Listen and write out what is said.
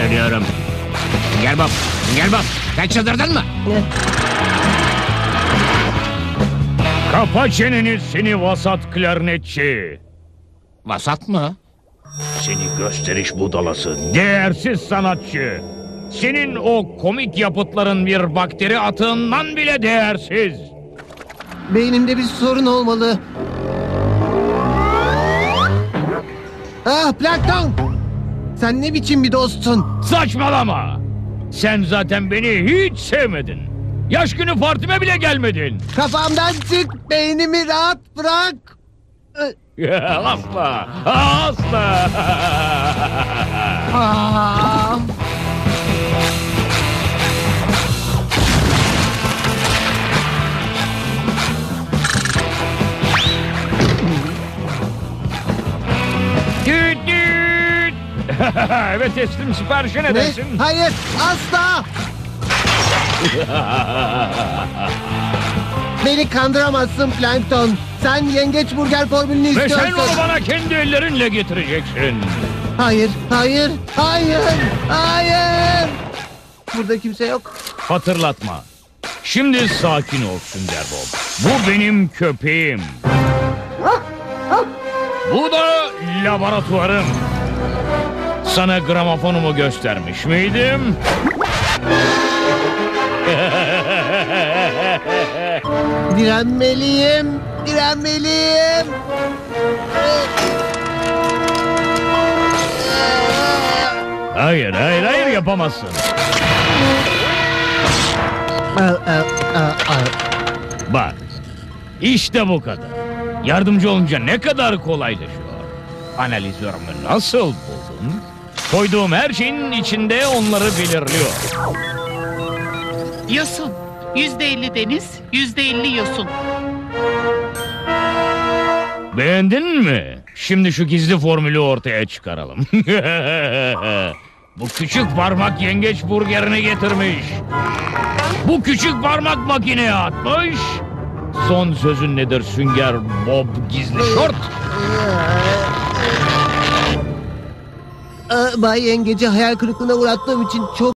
söylüyorum. Sünger Bob, Sünger Bob. Sen çıldırdın mı? Kapa çeneni seni vasat klarnetçi. Vasat mı? Seni gösteriş budalası, değersiz sanatçı. Senin o komik yapıtların bir bakteri atığından bile değersiz. Beynimde bir sorun olmalı. Ah Plankton! Sen ne biçim bir dostsun? Saçmalama. Sen zaten beni hiç sevmedin. Yaş günü partime bile gelmedin. Kafamdan çık, beynimi rahat bırak. Asla, asla. Ah. Düt düt. Evet teslim, siparişe ne Ne? dersin? Hayır, asla! Beni kandıramazsın Plankton. Sen yengeç burger formülünü Ve istiyorsun. sen onu bana kendi ellerinle getireceksin. Hayır, hayır, hayır, hayır! Burada kimse yok. Hatırlatma. Şimdi sakin ol Sünger Bob. Bu benim köpeğim. Bu da laboratuvarım. Sana gramofonumu göstermiş miydim? Direnmeliyim, direnmeliyim. Hayır, hayır, hayır yapamazsın. Bak, işte bu kadar. Yardımcı olunca ne kadar kolaylaşıyor. Analizörümü nasıl buldun? Koyduğum her şeyin içinde onları belirliyor. Yosun. %50 deniz, %50 yosun. Beğendin mi? Şimdi şu gizli formülü ortaya çıkaralım. Bu küçük parmak yengeç burgerini getirmiş. Bu küçük parmak makineye atmış. Son sözün nedir Sünger Bob gizli şort? Bay Yengeci hayal kırıklığına uğrattığım için çok